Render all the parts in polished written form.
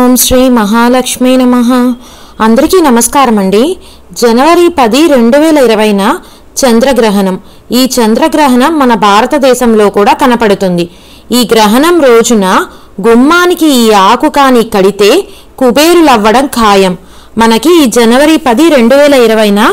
ఓం శ్రీ మహాలక్ష్మీ నమః. అందరికీ నమస్కారం అండి. జనవరి 10, 2020 చంద్రగ్రహణం. ఈ చంద్రగ్రహణం మన భారతదేశంలో కూడా కనపడుతుంది. ఈ గ్రహణం రోజున గుమ్మానికి ఈ ఆకు కాని కడితే కుబేరులవ్వడం ఖాయం. మనకి ఈ జనవరి 10, 2020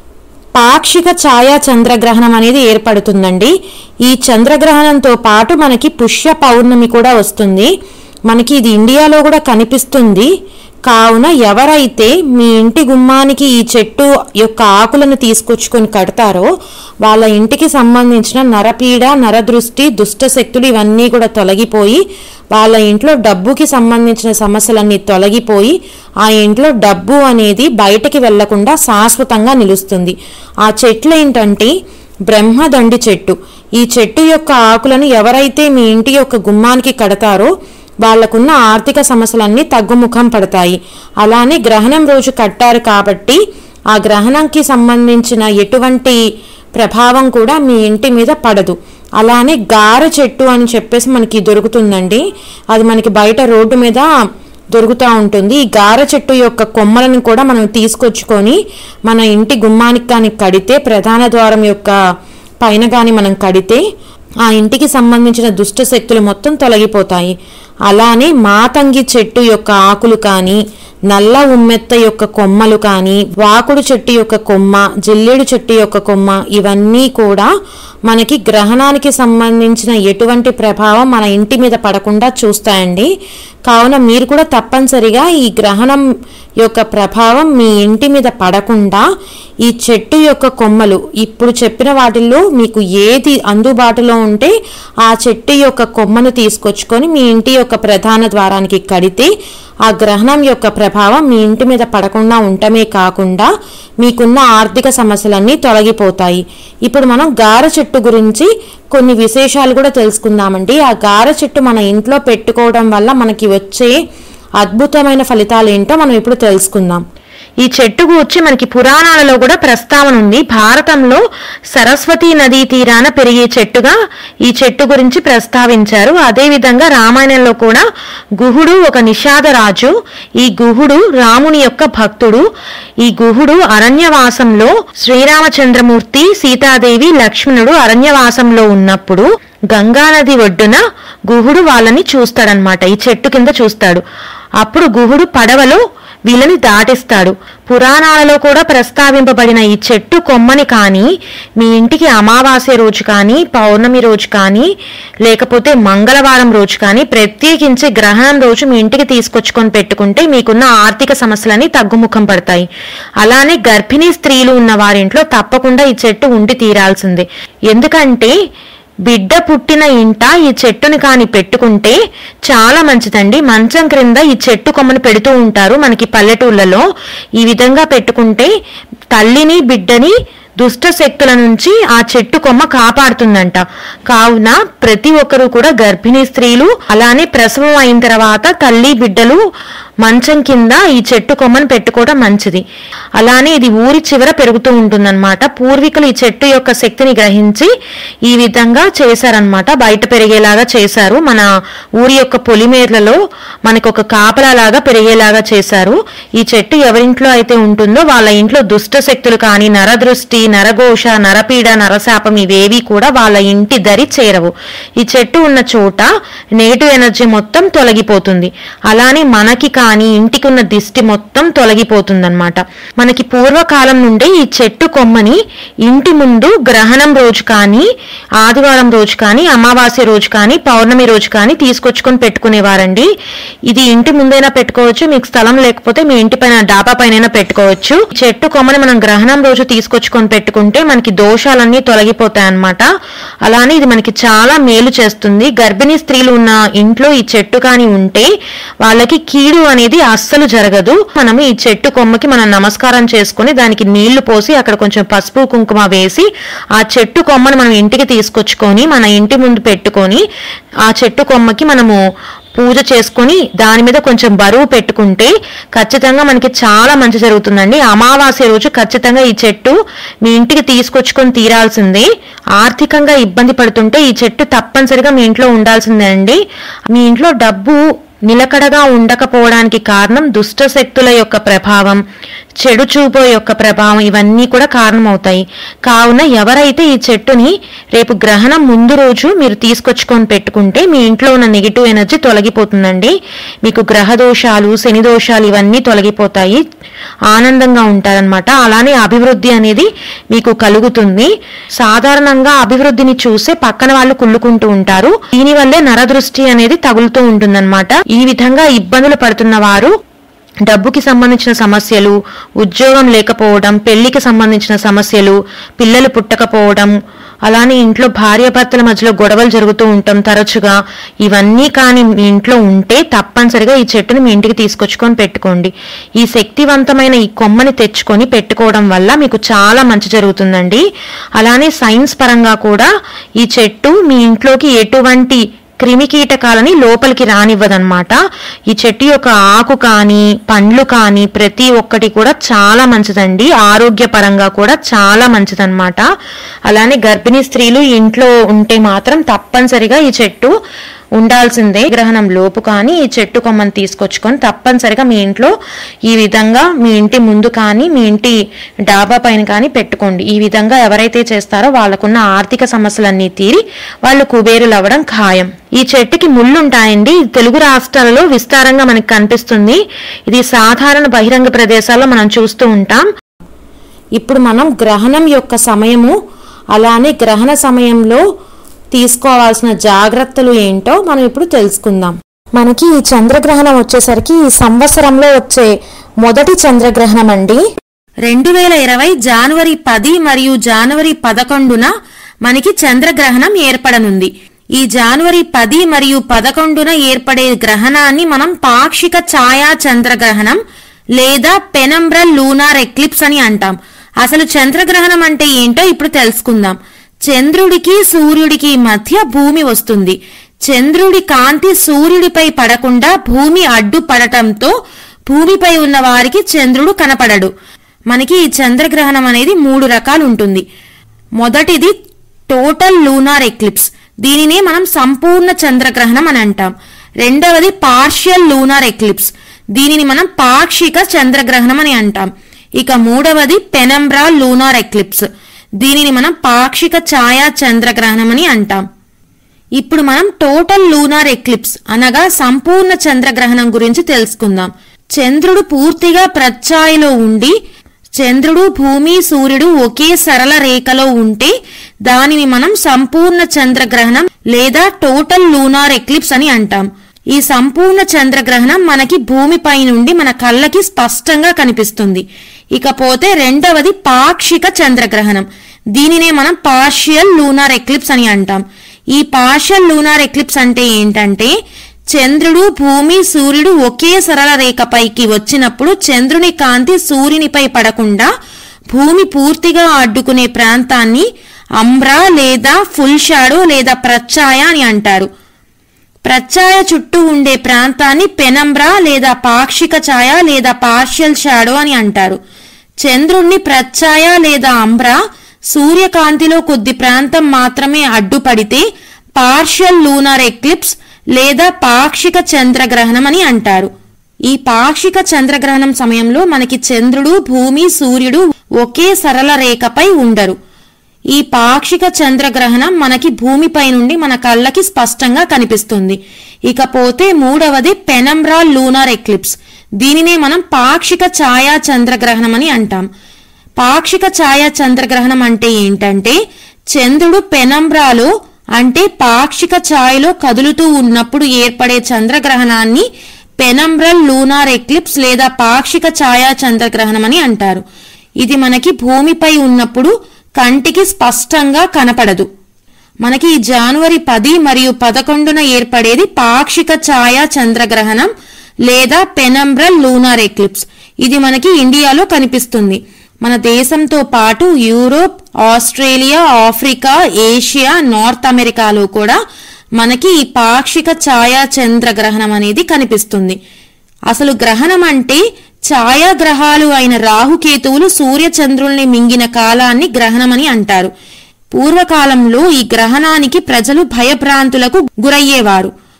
పాక్షిక ఛాయా చంద్రగ్రహణం అనేది ఏర్పడుతుందండి. ఈ చంద్రగ్రహణంతో పాటు మనకి పుష్య పౌర్ణమి కూడా వస్తుంది. మనకి ఇది ఇండియాలో కూడా కనిపిస్తుంది. కావున ఎవరైతే మీ ఇంటి గుమ్మానికి ఈ చెట్టు యొక్క ఆకులను తీసుకొచ్చుకొని కడతారో వాళ్ళ ఇంటికి సంబంధించిన నరపీడ, నరదృష్టి, దుష్ట శక్తులు ఇవన్నీ కూడా తొలగిపోయి వాళ్ళ ఇంట్లో డబ్బుకి సంబంధించిన సమస్యలన్నీ తొలగిపోయి ఆ ఇంట్లో డబ్బు అనేది బయటకి వెళ్లకుండా శాశ్వతంగా నిలుస్తుంది. ఆ చెట్లు ఏంటంటే బ్రహ్మదండి చెట్టు. ఈ చెట్టు యొక్క ఆకులను ఎవరైతే మీ ఇంటి యొక్క గుమ్మానికి కడతారో వాళ్లకున్న ఆర్థిక సమస్యలన్నీ తగ్గుముఖం పడతాయి. అలానే గ్రహణం రోజు కట్టారు కాబట్టి ఆ గ్రహణంకి సంబంధించిన ఎటువంటి ప్రభావం కూడా మీ ఇంటి మీద పడదు. అలానే గార చెట్టు అని చెప్పేసి మనకి దొరుకుతుందండి. అది మనకి బయట రోడ్డు మీద దొరుకుతూ ఉంటుంది. ఈ గార చెట్టు యొక్క కొమ్మలను కూడా మనం తీసుకొచ్చుకొని మన ఇంటి గుమ్మానికి కానీ కడితే, ప్రధాన ద్వారం యొక్క పైన కానీ మనం కడితే ఆ ఇంటికి సంబంధించిన దుష్ట శక్తులు మొత్తం తొలగిపోతాయి. అలానే మాతంగి చెట్టు యొక్క ఆకులు కానీ, నల్ల ఉమ్మెత్త యొక్క కొమ్మలు కానీ, వాకుడు చెట్టు యొక్క కొమ్మ, జిల్లేడు చెట్టు యొక్క కొమ్మ ఇవన్నీ కూడా మనకి గ్రహణానికి సంబంధించిన ఎటువంటి ప్రభావం మన ఇంటి మీద పడకుండా చూస్తాయండి. కావున మీరు కూడా తప్పనిసరిగా ఈ గ్రహణం యొక్క ప్రభావం మీ ఇంటి మీద పడకుండా ఈ చెట్టు యొక్క కొమ్మలు ఇప్పుడు చెప్పిన వాటిల్లో మీకు ఏది అందుబాటులో ఉంటే ఆ చెట్టు యొక్క కొమ్మను తీసుకొచ్చుకొని మీ ఇంటి యొక్క ప్రధాన ద్వారానికి కడితే ఆ గ్రహణం యొక్క ప్రభావం మీ ఇంటి మీద పడకుండా ఉండటమే కాకుండా మీకున్న ఆర్థిక సమస్యలన్నీ తొలగిపోతాయి. ఇప్పుడు మనం గార చెట్టు గురించి కొన్ని విశేషాలు కూడా తెలుసుకుందామండి. ఆ గార చెట్టు మన ఇంట్లో పెట్టుకోవడం వల్ల మనకి వచ్చే అద్భుతమైన ఫలితాలు ఏంటో మనం ఇప్పుడు తెలుసుకుందాం. ఈ చెట్టు గురించి మనకి పురాణాలలో కూడా ప్రస్తావన ఉంది. భారతంలో సరస్వతీ నదీ తీరాన పెరిగే చెట్టుగా ఈ చెట్టు గురించి ప్రస్తావించారు. అదేవిధంగా రామాయణంలో కూడా గుహుడు ఒక నిషాదరాజు. ఈ గుహుడు రాముని యొక్క భక్తుడు. ఈ గుహుడు అరణ్యవాసంలో శ్రీరామచంద్రమూర్తి, సీతాదేవి, లక్ష్మణుడు అరణ్యవాసంలో ఉన్నప్పుడు గంగానది ఒడ్డున గుహుడు వాళ్ళని చూస్తాడనమాట. ఈ చెట్టు కింద చూస్తాడు. అప్పుడు గుహుడు పడవలో వీళ్ళని దాటిస్తాడు. పురాణాలలో కూడా ప్రస్తావింపబడిన ఈ చెట్టు కొమ్మని కానీ మీ ఇంటికి అమావాస్య రోజు కానీ, పౌర్ణమి రోజు కానీ, లేకపోతే మంగళవారం రోజు కానీ, ప్రత్యేకించి గ్రహణం రోజు మీ ఇంటికి తీసుకొచ్చుకొని పెట్టుకుంటే మీకున్న ఆర్థిక సమస్యలని తగ్గుముఖం పడతాయి. అలానే గర్భిణీ స్త్రీలు ఉన్న వారింట్లో తప్పకుండా ఈ చెట్టు ఉండి తీరాల్సిందే. ఎందుకంటే బిడ్డ పుట్టిన ఇంట ఈ చెట్టుని కాని పెట్టుకుంటే చాలా మంచిదండి. మంచం క్రింద ఈ చెట్టు కొమ్మని పెడుతూ ఉంటారు మనకి పల్లెటూళ్ళలో. ఈ విధంగా పెట్టుకుంటే తల్లిని, బిడ్డని దుష్ట శక్తుల నుంచి ఆ చెట్టు కొమ్మ కాపాడుతుందంట. కావున ప్రతి ఒక్కరూ కూడా గర్భిణీ స్త్రీలు, అలానే ప్రసవం అయిన తర్వాత తల్లి, బిడ్డలు మంచం కింద ఈ చెట్టు కొమ్మను పెట్టుకోవడం మంచిది. అలానే ఇది ఊరి చివర పెరుగుతూ ఉంటుందన్నమాట. పూర్వీకులు ఈ చెట్టు యొక్క శక్తిని గ్రహించి ఈ విధంగా చేశారనమాట. బయట పెరిగేలాగా చేశారు. మన ఊరి యొక్క పొలిమేర్లలో మనకు ఒక కాపలాలాగా పెరిగేలాగా చేశారు. ఈ చెట్టు ఎవరింట్లో అయితే ఉంటుందో వాళ్ళ ఇంట్లో దుష్ట శక్తులు కానీ, నరదృష్టి, నరఘోష, నరపీడ, నరశాపం ఇవేవి కూడా వాళ్ళ ఇంటి దరి చేరవు. ఈ చెట్టు ఉన్న చోట నెగటివ్ ఎనర్జీ మొత్తం తొలగిపోతుంది. అలానే మనకి కానీ ఇంటికి ఉన్న దిష్టి మొత్తం తొలగిపోతుందన్నమాట. మనకి పూర్వకాలం నుండి ఈ చెట్టు కొమ్మని ఇంటి ముందు గ్రహణం రోజు కానీ, ఆదివారం రోజు కానీ, అమావాస్య రోజు కానీ, పౌర్ణమి రోజు కానీ తీసుకొచ్చుకొని పెట్టుకునేవారండి. ఇది ఇంటి ముందైనా పెట్టుకోవచ్చు, మీకు స్థలం లేకపోతే మీ ఇంటి పైన డాబా పైన పెట్టుకోవచ్చు. చెట్టు కొమ్మని మనం గ్రహణం రోజు తీసుకొచ్చుకొని పెట్టుకుంటే మనకి దోషాలన్నీ తొలగిపోతాయి అన్నమాట. అలానే ఇది మనకి చాలా మేలు చేస్తుంది. గర్భిణీ స్త్రీలు ఉన్న ఇంట్లో ఈ చెట్టు కానీ ఉంటే వాళ్ళకి కీడు అనేది అస్సలు జరగదు. మనము ఈ చెట్టు కొమ్మకి మనం నమస్కారం చేసుకుని దానికి నీళ్లు పోసి అక్కడ కొంచెం పసుపు కుంకుమ వేసి ఆ చెట్టు కొమ్మను మనం ఇంటికి తీసుకొచ్చుకొని మన ఇంటి ముందు పెట్టుకొని ఆ చెట్టు కొమ్మకి మనము పూజ చేసుకుని దాని మీద కొంచెం బరువు పెట్టుకుంటే ఖచ్చితంగా మనకి చాలా మంచి జరుగుతుందండి. అమావాస్య రోజు ఖచ్చితంగా ఈ చెట్టు మీ ఇంటికి తీసుకొచ్చుకొని తీరాల్సిందే. ఆర్థికంగా ఇబ్బంది పడుతుంటే ఈ చెట్టు తప్పనిసరిగా మీ ఇంట్లో ఉండాల్సిందే అండి. మీ ఇంట్లో డబ్బు నిలకడగా ఉండకపోవడానికి కారణం దుష్ట శక్తుల యొక్క ప్రభావం, చెడు చూపు యొక్క ప్రభావం, ఇవన్నీ కూడా కారణమవుతాయి. కావున ఎవరైతే ఈ చెట్టుని రేపు గ్రహణం ముందు రోజు మీరు తీసుకొచ్చుకొని పెట్టుకుంటే మీ ఇంట్లో ఉన్న నెగిటివ్ ఎనర్జీ తొలగిపోతుందండి. మీకు గ్రహ దోషాలు, శని దోషాలు ఇవన్నీ తొలగిపోతాయి. ఆనందంగా ఉంటారనమాట. అలానే అభివృద్ధి అనేది మీకు కలుగుతుంది. సాధారణంగా అభివృద్ధిని చూసే పక్కన వాళ్ళు కుళ్ళుకుంటూ ఉంటారు. దీనివల్లే నరదృష్టి అనేది తగులుతూ ఉంటుందన్నమాట. ఈ విధంగా ఇబ్బందులు పడుతున్న వారు డబ్బుకి సంబంధించిన సమస్యలు, ఉద్యోగం లేకపోవడం, పెళ్లికి సంబంధించిన సమస్యలు, పిల్లలు పుట్టకపోవడం, అలానే ఇంట్లో భార్యాభర్తల మధ్యలో గొడవలు జరుగుతూ ఉంటాం తరచుగా, ఇవన్నీ కానీ మీ ఇంట్లో ఉంటే తప్పనిసరిగా ఈ చెట్టుని మీ ఇంటికి తీసుకొచ్చుకొని పెట్టుకోండి. ఈ శక్తివంతమైన ఈ కొమ్మని తెచ్చుకొని పెట్టుకోవడం వల్ల మీకు చాలా మంచి జరుగుతుందండి. అలానే సైన్స్ పరంగా కూడా ఈ చెట్టు మీ ఇంట్లోకి ఎటువంటి క్రిమికీటకాలని లోపలికి రానివ్వదన్నమాట. ఈ చెట్టు యొక్క ఆకు కానీ పండ్లు కానీ ప్రతి ఒక్కటి కూడా చాలా మంచిదండి. ఆరోగ్యపరంగా కూడా చాలా మంచిదన్నమాట. అలానే గర్భిణీ స్త్రీలు ఇంట్లో ఉంటే మాత్రం తప్పనిసరిగా ఈ చెట్టు ఉండాల్సిందే. గ్రహణం లోపు కానీ ఈ చెట్టు కొమ్మని తీసుకొచ్చుకొని తప్పనిసరిగా మీ ఇంట్లో ఈ విధంగా మీ ఇంటి ముందు కానీ మీ ఇంటి డాబా పైన కానీ పెట్టుకోండి. ఈ విధంగా ఎవరైతే చేస్తారో వాళ్ళకున్న ఆర్థిక సమస్యలన్నీ తీరి వాళ్ళు కుబేరులు అవ్వడం ఖాయం. ఈ చెట్టుకి ముళ్ళు ఉంటాయండి. తెలుగు రాష్ట్రాలలో విస్తారంగా మనకి కనిపిస్తుంది. ఇది సాధారణ బహిరంగ ప్రదేశాల్లో మనం చూస్తూ ఉంటాం. ఇప్పుడు మనం గ్రహణం యొక్క సమయము, అలానే గ్రహణ సమయంలో తీసుకోవాల్సిన జాగ్రత్తలు ఏంటో మనం ఇప్పుడు తెలుసుకుందాం. మనకి ఈ చంద్రగ్రహణం వచ్చేసరికి ఈ సంవత్సరంలో వచ్చే మొదటి చంద్రగ్రహణం అండి. 2020 జనవరి 10 మరియు జనవరి 11న మనకి చంద్రగ్రహణం ఏర్పడనుంది. ఈ జనవరి 10 మరియు 11న ఏర్పడే గ్రహణాన్ని మనం పాక్షిక ఛాయా చంద్రగ్రహణం లేదా పెనంబ్రల్ లూనార్ ఎక్లిప్స్ అని అంటాం. అసలు చంద్రగ్రహణం అంటే ఏంటో ఇప్పుడు తెలుసుకుందాం. చంద్రుడికి సూర్యుడికి మధ్య భూమి వస్తుంది. చంద్రుడి కాంతి సూర్యుడిపై పడకుండా భూమి అడ్డుపడటంతో భూమిపై ఉన్న వారికి చంద్రుడు కనపడడు. మనకి ఈ చంద్రగ్రహణం అనేది 3 రకాలు ఉంటుంది. మొదటిది టోటల్ లూనార్ ఎక్లిప్స్. దీనినే మనం సంపూర్ణ చంద్రగ్రహణం అని అంటాం. రెండవది పార్షియల్ లూనార్ ఎక్లిప్స్. దీనిని మనం పాక్షిక చంద్రగ్రహణం అని అంటాం. ఇక మూడవది పెనంబ్రాల్ లూనార్ ఎక్లిప్స్. దీనిని మనం పాక్షిక ఛాయా చంద్రగ్రహణం అని అంటాం. ఇప్పుడు మనం టోటల్ లూనార్ ఎక్లిప్స్ అనగా సంపూర్ణ చంద్రగ్రహణం గురించి తెలుసుకుందాం. చంద్రుడు పూర్తిగా ప్రచ్ఛాయలో ఉండి చంద్రుడు, భూమి, సూర్యుడు ఒకే సరళ రేఖలో ఉంటే దానిని మనం సంపూర్ణ చంద్రగ్రహణం లేదా టోటల్ లూనార్ ఎక్లిప్స్ అని అంటాం. ఈ సంపూర్ణ చంద్రగ్రహణం మనకి భూమిపై నుండి మన కళ్ళకి స్పష్టంగా కనిపిస్తుంది. ఇకపోతే రెండవది పాక్షిక చంద్రగ్రహణం. దీనినే మనం పార్షియల్ లూనార్ ఎక్లిప్స్ అని అంటాం. ఈ పార్షియల్ లూనార్ ఎక్లిప్స్ అంటే ఏంటంటే చంద్రుడు, భూమి, సూర్యుడు ఒకే సరళ రేఖపైకి వచ్చినప్పుడు చంద్రుని కాంతి సూర్యునిపై పడకుండా భూమి పూర్తిగా అడ్డుకునే ప్రాంతాన్ని అంబ్రా లేదా ఫుల్ షాడో లేదా ప్రచ్ఛాయ అని అంటారు. ప్రచ్ఛాయ చుట్టూ ఉండే ప్రాంతాన్ని పెనంబ్రా లేదా పాక్షిక ఛాయ లేదా పార్షియల్ షాడో అని అంటారు. చంద్రుణ్ణి ప్రచ్ఛాయ లేదా అంబ్రా సూర్యకాంతిలో కొద్ది ప్రాంతం మాత్రమే అడ్డుపడితే పార్షియల్ లూనార్ ఎక్లిప్స్ లేదా పాక్షిక చంద్రగ్రహణం అని అంటారు. ఈ పాక్షిక చంద్రగ్రహణం సమయంలో మనకి చంద్రుడు, భూమి, సూర్యుడు ఒకే సరళ రేఖపై ఉండరు. ఈ పాక్షిక చంద్రగ్రహణం మనకి భూమిపై నుండి మన కళ్ళకి స్పష్టంగా కనిపిస్తుంది. ఇకపోతే మూడవది పెనంబ్రాల్ లూనార్ ఎక్లిప్స్. దీనినే మనం పాక్షిక ఛాయా చంద్రగ్రహణం అని అంటాం. పాక్షిక ఛాయా చంద్రగ్రహణం అంటే ఏంటంటే చంద్రుడు పెనంబ్రాలో అంటే పాక్షిక ఛాయలో కదులుతూ ఉన్నప్పుడు ఏర్పడే చంద్రగ్రహణాన్ని పెనంబ్రల్ లూనార్ ఎక్లిప్స్ లేదా పాక్షిక ఛాయా చంద్రగ్రహణం అని అంటారు. ఇది మనకి భూమిపై ఉన్నప్పుడు కంటికి స్పష్టంగా కనపడదు. మనకి ఈ జనవరి 10 మరియు 11న ఏర్పడేది పాక్షిక ఛాయా చంద్రగ్రహణం లేదా పెనంబ్రల్ లూనార్ ఎక్లిప్స్. ఇది మనకి ఇండియాలో కనిపిస్తుంది. మన దేశంతో పాటు Europe, Australia, Africa, Asia, north అమెరికాలో కూడా మనకి ఈ పాక్షిక ఛాయా చంద్రగ్రహణం అనేది కనిపిస్తుంది. అసలు గ్రహణం అంటే ఛాయాగ్రహాలు అయిన రాహుకేతువులు సూర్యచంద్రుల్ని మింగిన కాలాన్ని గ్రహణమని అంటారు. పూర్వకాలంలో ఈ గ్రహణానికి ప్రజలు భయభ్రాంతులకు గురయ్యేవారు.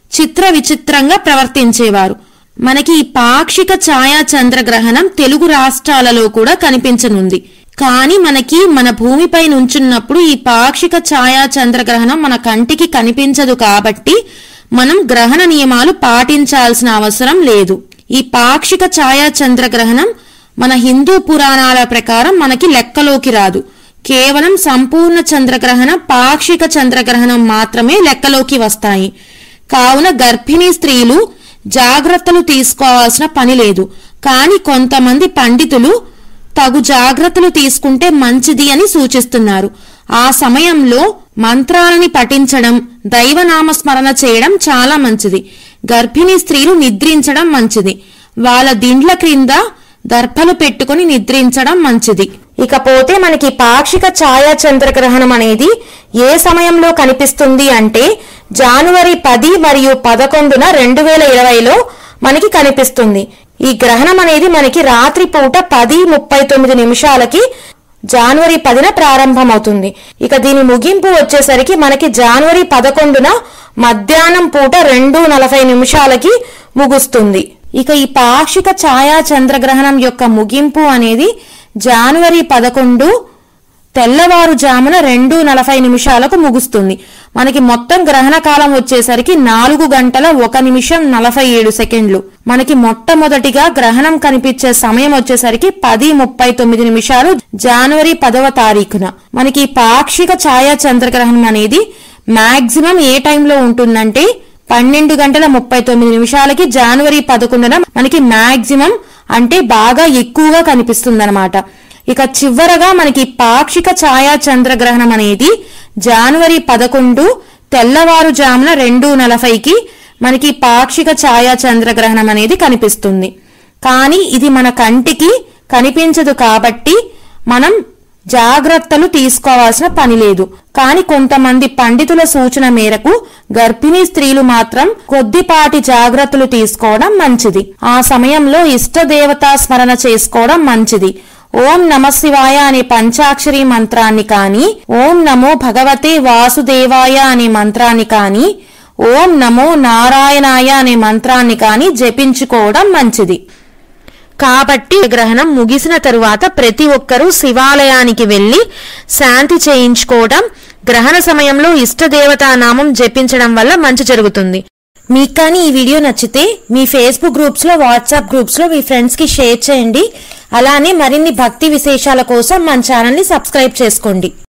చిత్ర విచిత్రంగా ప్రవర్తించేవారు. మనకి ఈ పాక్షిక ఛాయా చంద్రగ్రహణం తెలుగు రాష్ట్రాలలో కూడా కనిపించనుంది. కానీ మనకి మన భూమిపై నుంచున్నప్పుడు ఈ పాక్షిక ఛాయా చంద్రగ్రహణం మన కంటికి కనిపించదు కాబట్టి మనం గ్రహణ నియమాలు పాటించాల్సిన అవసరం లేదు. ఈ పాక్షిక ఛాయా చంద్రగ్రహణం మన హిందూ పురాణాల ప్రకారం మనకి లెక్కలోకి రాదు. కేవలం సంపూర్ణ చంద్రగ్రహణం, పాక్షిక చంద్రగ్రహణం మాత్రమే లెక్కలోకి వస్తాయి. కావున గర్భిణీ స్త్రీలు జాగ్రత్తలు తీసుకోవాల్సిన పని లేదు. కానీ కొంతమంది పండితులు తగు జాగ్రత్తలు తీసుకుంటే మంచిది అని సూచిస్తున్నారు. ఆ సమయంలో మంత్రాలని పఠించడం, దైవనామస్మరణ చేయడం చాలా మంచిది. గర్భిణీ స్త్రీలు నిద్రించడం మంచిది. వాళ్ళ దిండ్ల క్రింద దర్భలు పెట్టుకుని నిద్రించడం మంచిది. ఇకపోతే మనకి పాక్షిక ఛాయా చంద్రగ్రహణం అనేది ఏ సమయంలో కనిపిస్తుంది అంటే జనవరి 10 మరియు 11 2020లో మనకి కనిపిస్తుంది. ఈ గ్రహణం అనేది మనకి రాత్రి పూట 10:39 జనవరి 10న ప్రారంభమవుతుంది. ఇక దీని ముగింపు వచ్చేసరికి మనకి జనవరి 11న మధ్యాహ్నం పూట 2:40 ముగుస్తుంది. ఇక ఈ పాక్షిక ఛాయా చంద్రగ్రహణం యొక్క ముగింపు అనేది జనవరి 11 తెల్లవారుజామున 2:40 ముగుస్తుంది. మనకి మొత్తం గ్రహణ కాలం వచ్చేసరికి 4 గంటల 1 నిమిషం 47 సెకండ్లు. మనకి మొట్టమొదటిగా గ్రహణం కనిపించే సమయం వచ్చేసరికి 10:39 జనవరి 10వ తారీఖున. మనకి పాక్షిక ఛాయా చంద్రగ్రహణం అనేది మాక్సిమం ఏ టైంలో ఉంటుందంటే 12:39 జనవరి 11న మనకి మాక్సిమం అంటే బాగా ఎక్కువగా కనిపిస్తుంది అన్నమాట. ఇక చివరగా మనకి పాక్షిక ఛాయా చంద్రగ్రహణం అనేది జనవరి 11 తెల్లవారుజామున 2:40 మనకి పాక్షిక ఛాయా చంద్రగ్రహణం అనేది కనిపిస్తుంది. కానీ ఇది మన కంటికి కనిపించదు కాబట్టి మనం జాగ్రత్తలు తీసుకోవాల్సిన పని లేదు. కానీ కొంతమంది పండితుల సూచన మేరకు గర్భిణీ స్త్రీలు మాత్రం కొద్దిపాటి జాగ్రత్తలు తీసుకోవడం మంచిది. ఆ సమయంలో ఇష్ట దేవతా స్మరణ చేసుకోవడం మంచిది. ఓం నమశివాయ అనే పంచాక్షరి మంత్రాన్ని కానీ, ఓం నమో భగవతే వాసుదేవాయ అనే మంత్రాన్ని కానీ, ఓం నమో నారాయణాయ అనే మంత్రాన్ని కానీ జపించుకోవడం మంచిది. కాబట్టి గ్రహణం ముగిసిన తరువాత ప్రతి ఒక్కరూ శివాలయానికి వెళ్లి శాంతి చేయించుకోవడం, గ్రహణ సమయంలో ఇష్టదేవతా నామం జపించడం వల్ల మంచి జరుగుతుంది. మీకు కానీ ఈ వీడియో నచ్చితే మీ ఫేస్బుక్ గ్రూప్స్ లో, వాట్సాప్ గ్రూప్స్ లో మీ ఫ్రెండ్స్ కి షేర్ చేయండి. అలానే మరిన్ని భక్తి విశేషాల కోసం మన ఛానల్ ని సబ్స్క్రైబ్ చేసుకోండి.